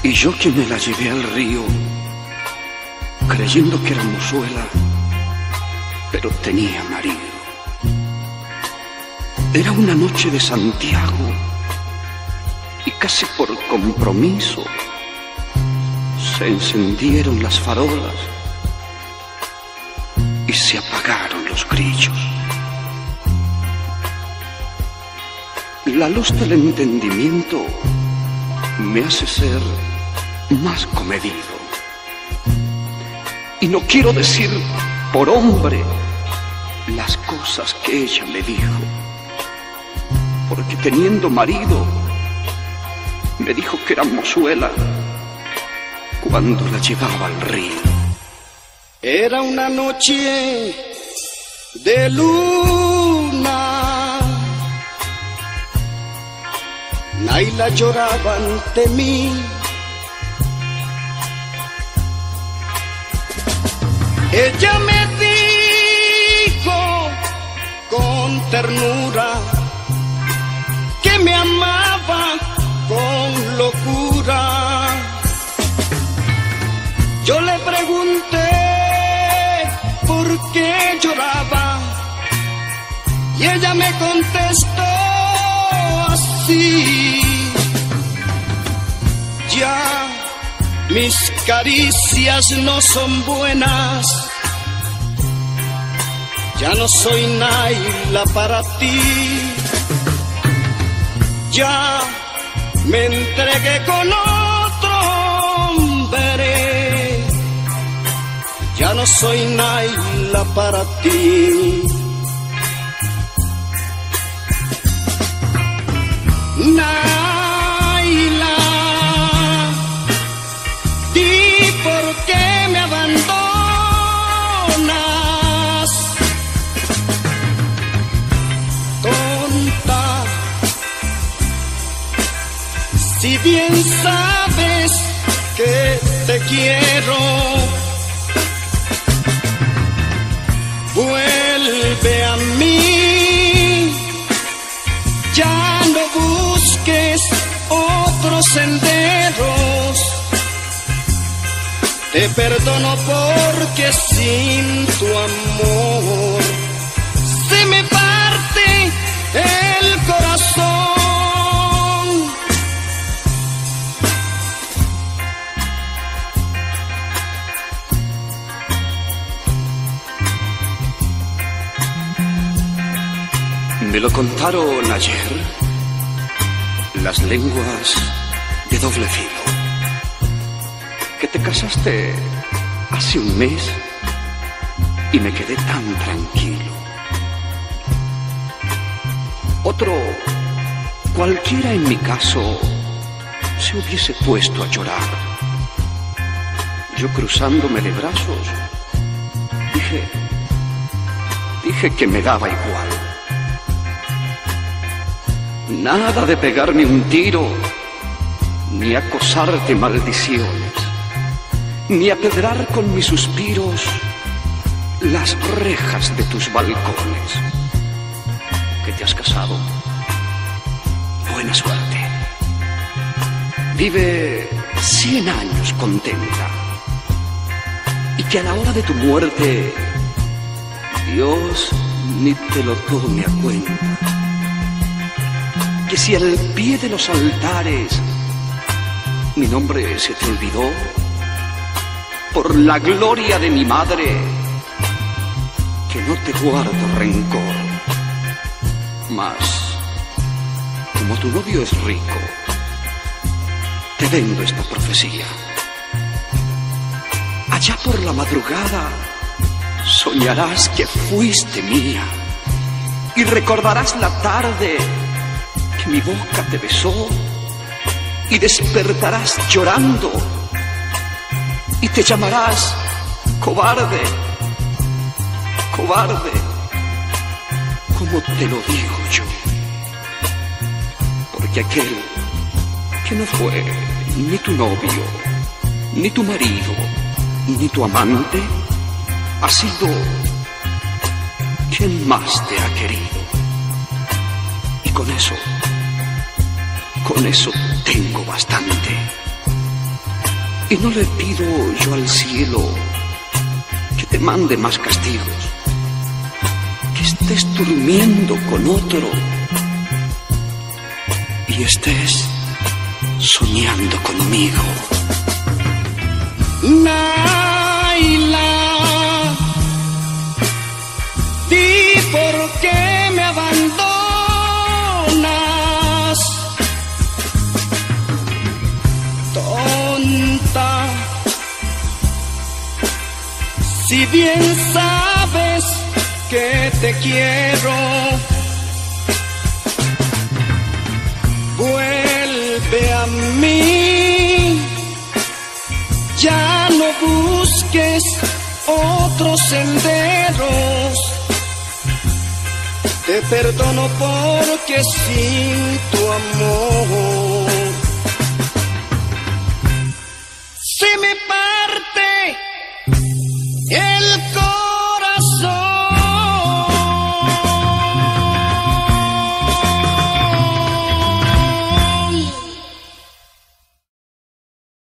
Y yo que me la llevé al río, creyendo que era mozuela, pero tenía marido. Era una noche de Santiago y casi por compromiso se encendieron las farolas y se apagaron los grillos. La luz del entendimiento me hace ser más comedido. Y no quiero decir por hombre las cosas que ella me dijo, porque teniendo marido me dijo que era mozuela cuando la llevaba al río. Era una noche de luna, Naila lloraba ante mí. Ella me dijo con ternura que me amaba con locura. Yo le pregunté por qué lloraba y ella me contestó así: ya mis caricias no son buenas, ya no soy Naila para ti, ya me entregué con otro hombre, ya no soy Naila para ti. Naila, di por qué me abandonas, tonta, si bien sabes que te quiero. Vuelve a mí, ya no busques otros senderos. Te perdono porque sin tu amor se me parte el corazón. Me lo contaron ayer las lenguas de doble filo, que te casaste hace un mes y me quedé tan tranquilo. Otro, cualquiera en mi caso, se hubiese puesto a llorar. Yo cruzándome de brazos, dije que me daba igual. Nada de pegarme un tiro, ni acosarte maldiciones, ni apedrar con mis suspiros las rejas de tus balcones. ¿Que te has casado? Buena suerte. Vive 100 años contenta, y que a la hora de tu muerte Dios ni te lo tome a cuenta. Que si al pie de los altares mi nombre se te olvidó, por la gloria de mi madre, que no te guardo rencor. Mas, como tu novio es rico, te vendo esta profecía. Allá por la madrugada soñarás que fuiste mía y recordarás la tarde que mi boca te besó, y despertarás llorando y te llamarás cobarde, cobarde, como te lo digo yo. Porque aquel que no fue ni tu novio, ni tu marido, ni tu amante, ha sido quien más te ha querido. Y con eso tengo bastante. Y no le pido yo al cielo que te mande más castigos, que estés durmiendo con otro y estés soñando conmigo. Naila, di por qué me abandonas, tonta, si bien sabes que te quiero. Vuelve a mí, ya no busques otros senderos. Te perdono porque sin tu amor se me pasa